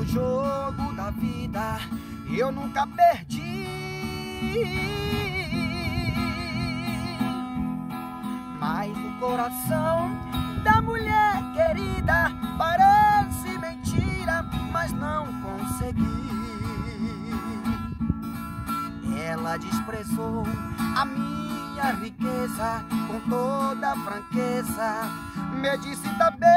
jogo da vida eu nunca perdi. Mas o coração da mulher querida parece mentira, mas não consegui. Ela desprezou a minha riqueza com toda franqueza, me disse também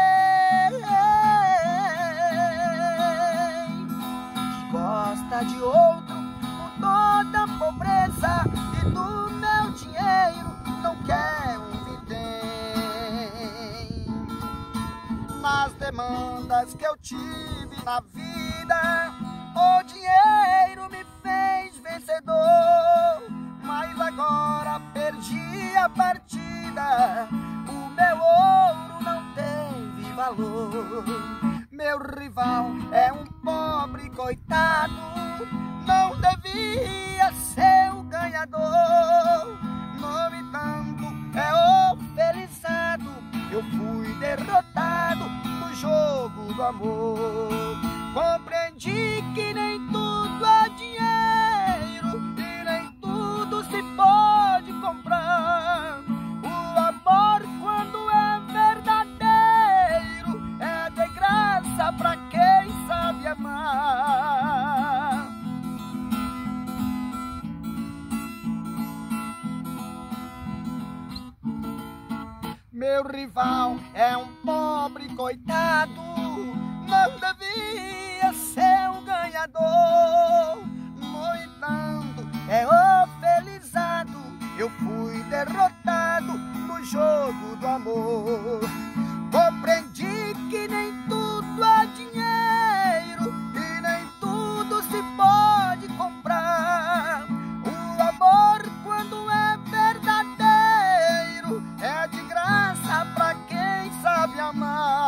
que gosta de outro com toda a pobreza e do meu dinheiro não quer um vintém. Nas demandas que eu tive na vida, o dinheiro me fez vencedor, mas agora perdi a partida, o meu ouro não teve valor. Meu rival é um pobre coitado, não devia ser o ganhador. No entanto, é o felizado, eu fui derrotado no jogo do amor. Compreendi que nem tudo é dinheiro e nem tudo se pode comprar. O amor, quando é verdadeiro, é de graça pra quem sabe amar. Meu rival é um pobre coitado, não devia ser um ganhador. No entanto, é o felizado, eu fui derrotado no jogo do amor. Compreendi que nem tudo é dinheiro e nem tudo se pode comprar. O amor, quando é verdadeiro, é de graça pra quem sabe amar.